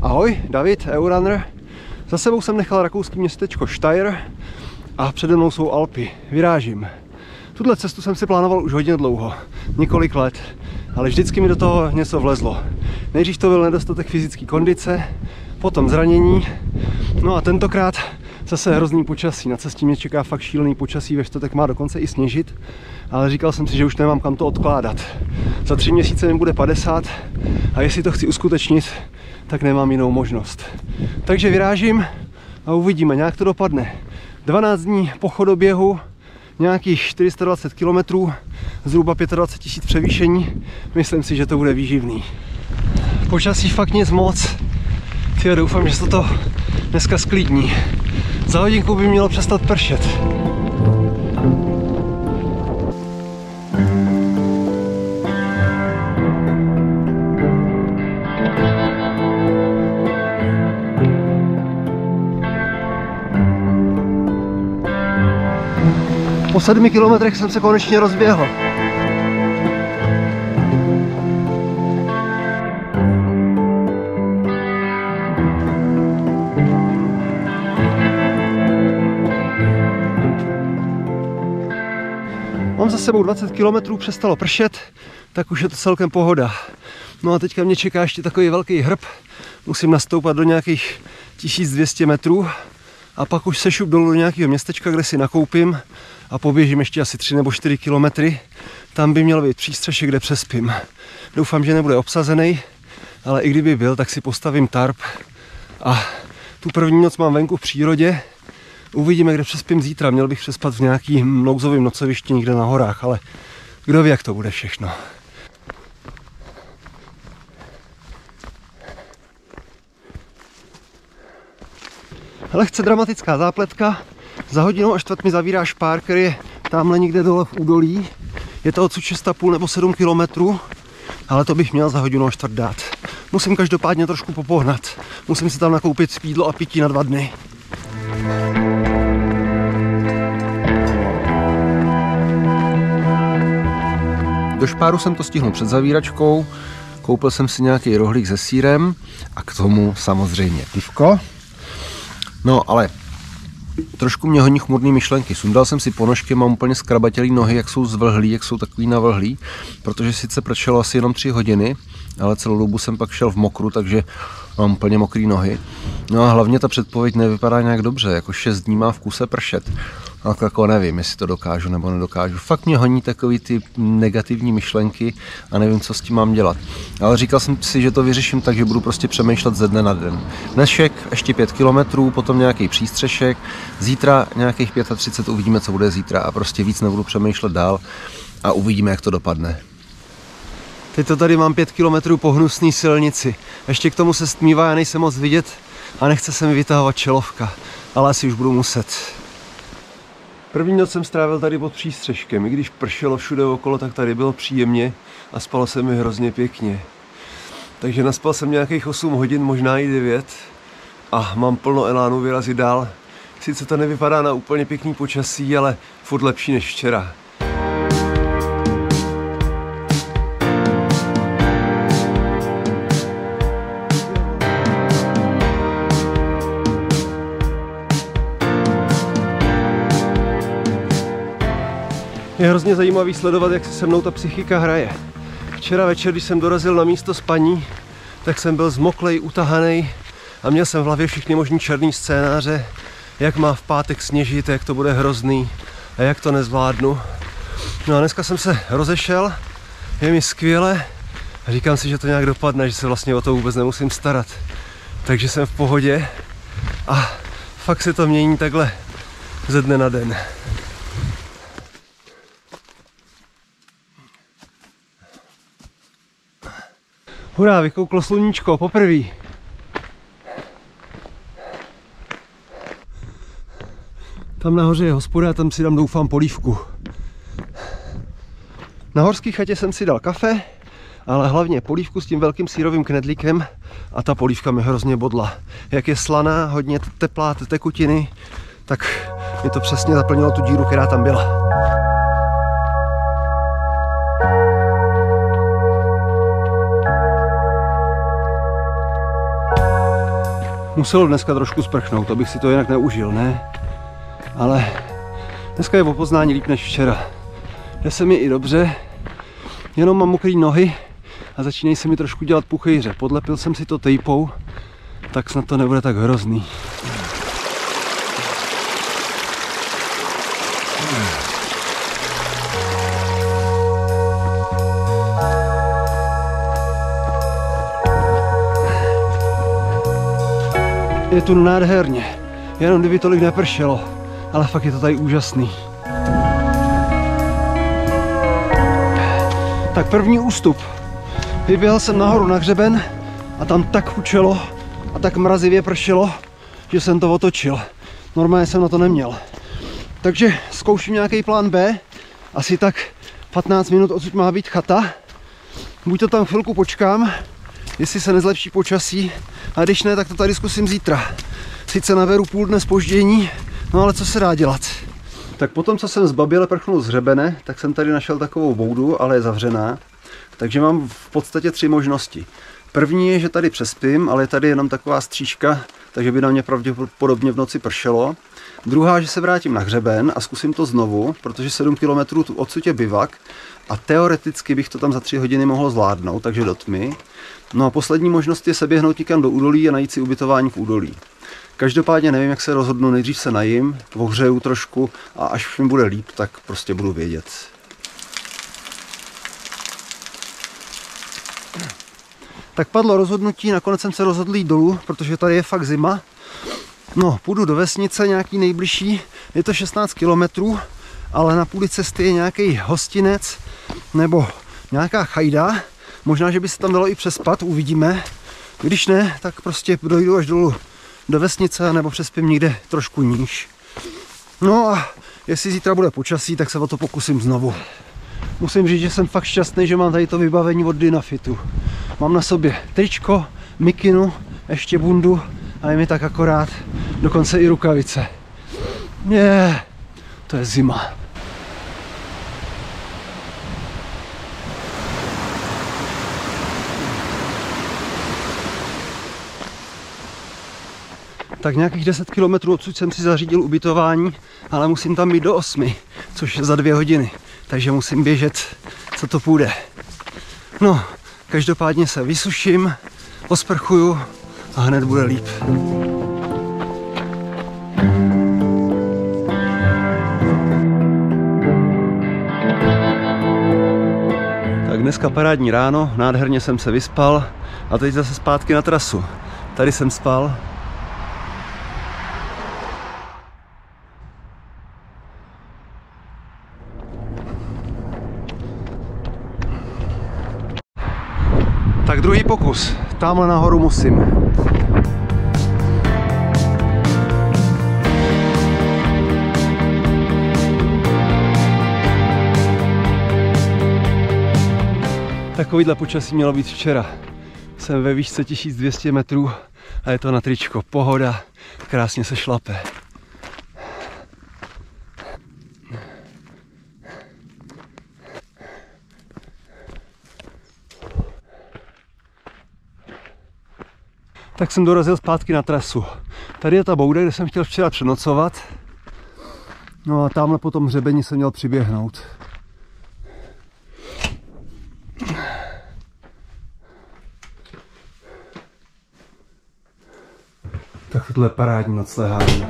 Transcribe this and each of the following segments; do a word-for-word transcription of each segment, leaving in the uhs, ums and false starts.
Ahoj, David, Eurunner. Za sebou jsem nechal rakouský městečko Steyr a přede mnou jsou Alpy. Vyrážím. Tuhle cestu jsem si plánoval už hodně dlouho, několik let, ale vždycky mi do toho něco vlezlo. Nejdřív to byl nedostatek fyzické kondice, potom zranění, no a tentokrát zase hrozný počasí. Na cestě mě čeká fakt šílený počasí, ve čtvrtek má dokonce i sněžit, ale říkal jsem si, že už nemám kam to odkládat. Za tři měsíce mi bude padesát a jestli to chci uskutečnit, tak nemám jinou možnost. Takže vyrážím a uvidíme, nějak to dopadne. dvanáct dní po chodoběhu, nějakých čtyři sta dvacet kilometrů, zhruba dvacet pět tisíc převýšení. Myslím si, že to bude výživný. Počasí fakt nic moc. Tyjo, doufám, že se to dneska sklidní. Za hodinku by mělo přestat pršet. Po sedmi kilometrech jsem se konečně rozběhl. Mám za sebou dvacet kilometrů, přestalo pršet, tak už je to celkem pohoda. No a teďka mě čeká ještě takový velký hrb. Musím nastoupat do nějakých tisíc dvě stě metrů a pak už sešup dolů do nějakého městečka, kde si nakoupím a poběžím ještě asi tři nebo čtyři kilometry. Tam by měl být přístřešek, kde přespím. Doufám, že nebude obsazený, ale i kdyby byl, tak si postavím tarp a tu první noc mám venku v přírodě. Uvidíme, kde přespím zítra. Měl bych přespat v nějakým nouzovém nocovišti někde na horách, ale kdo ví, jak to bude všechno. Lehce dramatická zápletka. Za hodinu a čtvrt mi zavírá špár, který je tamhle někde dole v údolí. Je to odsud šest a půl nebo sedm kilometrů, ale to bych měl za hodinu a čtvrt dát. Musím každopádně trošku popohnat. Musím si tam nakoupit jídlo a pití na dva dny. Do špáru jsem to stihnul před zavíračkou, koupil jsem si nějaký rohlík se sýrem a k tomu samozřejmě pivko. No ale trošku mě honí chmurný myšlenky. Sundal jsem si ponožky, mám úplně skrabatělý nohy, jak jsou zvlhlý, jak jsou takový navlhlý, protože sice pršelo asi jenom tři hodiny, ale celou dobu jsem pak šel v mokru, takže mám úplně mokrý nohy. No a hlavně ta předpověď nevypadá nějak dobře, jako šest dní má v kuse pršet. No jako nevím, jestli to dokážu nebo nedokážu. Fakt mě honí takový ty negativní myšlenky a nevím, co s tím mám dělat. Ale říkal jsem si, že to vyřeším tak, že budu prostě přemýšlet ze dne na den. Dnešek ještě pět kilometrů, potom nějaký přístřešek, zítra nějakých třicet pět, uvidíme, co bude zítra a prostě víc nebudu přemýšlet dál a uvidíme, jak to dopadne. Teď to tady mám pět kilometrů po hnusné silnici. Ještě k tomu se stmívá, já nejsem moc vidět a nechce se mi vytahovat čelovka, ale asi už budu muset. První noc jsem strávil tady pod přístřeškem, i když pršelo všude okolo, tak tady bylo příjemně a spalo se mi hrozně pěkně. Takže naspal jsem nějakých osm hodin, možná i devět a mám plno elánu vyrazit dál. Sice to nevypadá na úplně pěkný počasí, ale furt lepší než včera. Je hrozně zajímavý sledovat, jak se se mnou ta psychika hraje. Včera večer, když jsem dorazil na místo spaní, tak jsem byl zmoklej, utahanej a měl jsem v hlavě všechny možný černý scénáře, jak má v pátek sněžit, jak to bude hrozný a jak to nezvládnu. No a dneska jsem se rozešel, je mi skvěle a říkám si, že to nějak dopadne, že se vlastně o to vůbec nemusím starat. Takže jsem v pohodě a fakt se to mění takhle ze dne na den. Hurá, vykouklo sluníčko, poprvé. Tam nahoře je hospoda, tam si dám, doufám, polívku. Na horské chatě jsem si dal kafe, ale hlavně polívku s tím velkým sýrovým knedlíkem a ta polívka mi hrozně bodla. Jak je slaná, hodně teplá tekutiny, tak mi to přesně zaplnilo tu díru, která tam byla. muselo dneska trošku sprchnout, abych si to jinak neužil, ne? Ale dneska je o poznání líp než včera. Jde se mi i dobře, jenom mám mokrý nohy a začínají se mi trošku dělat puchejře. Podlepil jsem si to tejpou, tak snad to nebude tak hrozný. Je tu nádherně, jenom kdyby tolik nepršelo, ale fakt je to tady úžasný. Tak první ústup. Vyběhl jsem nahoru na hřeben a tam tak hučelo a tak mrazivě pršelo, že jsem to otočil. Normálně jsem na to neměl. Takže zkouším nějaký plán B. Asi tak patnáct minut odsud má být chata. Buď to tam chvilku počkám, jestli se nezlepší počasí, a když ne, tak to tady zkusím zítra. Sice naberu půl dne zpoždění, no ale co se dá dělat. Tak potom, co jsem zbaběle prchnul z hřebene, tak jsem tady našel takovou boudu, ale je zavřená. Takže mám v podstatě tři možnosti. První je, že tady přespím, ale je tady jenom taková střížka, takže by na mě pravděpodobně v noci pršelo. Druhá, že se vrátím na hřeben a zkusím to znovu, protože sedm kilometrů odsud je bivak a teoreticky bych to tam za tři hodiny mohl zvládnout, takže do tmy. No a poslední možnost je se běhnout někam do údolí a najít si ubytování v údolí. Každopádně nevím, jak se rozhodnu, nejdřív se najím, ohřeju trošku a až mi bude líp, tak prostě budu vědět. Tak padlo rozhodnutí, nakonec jsem se rozhodl jít dolů, protože tady je fakt zima. No, půjdu do vesnice nějaký nejbližší, je to šestnáct kilometrů, ale na půli cesty je nějaký hostinec nebo nějaká chajda. Možná, že by se tam dalo i přespat, uvidíme. Když ne, tak prostě dojdu až dolů do vesnice nebo přespím někde trošku níž. No a jestli zítra bude počasí, tak se o to pokusím znovu. Musím říct, že jsem fakt šťastný, že mám tady to vybavení od Dynafitu. Mám na sobě tričko, mikinu, ještě bundu a je mi tak akorát, dokonce i rukavice. Je, to je zima. Tak nějakých deset kilometrů odsud jsem si zařídil ubytování, ale musím tam být do osmi, což je za dvě hodiny. Takže musím běžet, co to půjde. No, každopádně se vysuším, osprchuju a hned bude líp. Tak dneska parádní ráno, nádherně jsem se vyspal a teď zase zpátky na trasu. Tady jsem spal. Tak druhý pokus. Tamhle nahoru musím. Takovýhle počasí mělo být včera. Jsem ve výšce tisíc dvě stě metrů a je to na tričko. Pohoda, krásně se šlape. Tak jsem dorazil zpátky na trasu. Tady je ta bouda, kde jsem chtěl včera přenocovat. No a tamhle po tom hřebeni jsem měl přiběhnout. Tak tohle je parádní noclehání.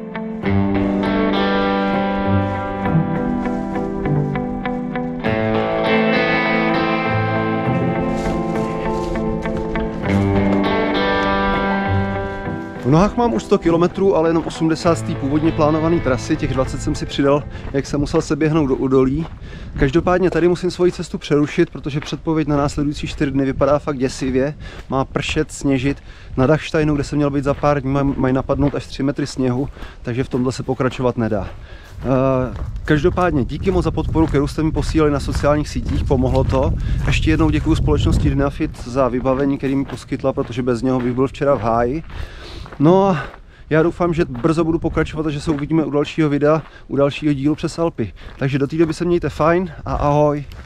V nohách mám už sto kilometrů, ale jenom osmdesát z té původně plánované trasy, těch dvacet jsem si přidal, jak jsem musel se běhnout do údolí. Každopádně tady musím svoji cestu přerušit, protože předpověď na následující čtyři dny vypadá fakt děsivě. Má pršet, sněžit. Na Dachsteinu, kde jsem měl být za pár dní, mají napadnout až tři metry sněhu, takže v tomhle se pokračovat nedá. Každopádně díky moc za podporu, kterou jste mi posílali na sociálních sítích, pomohlo to. Ještě jednou děkuji společnosti Dynafit za vybavení, který mi poskytla, protože bez něho bych byl včera v háji. No a já doufám, že brzo budu pokračovat a že se uvidíme u dalšího videa, u dalšího dílu přes Alpy. Takže do té doby se mějte fajn a ahoj.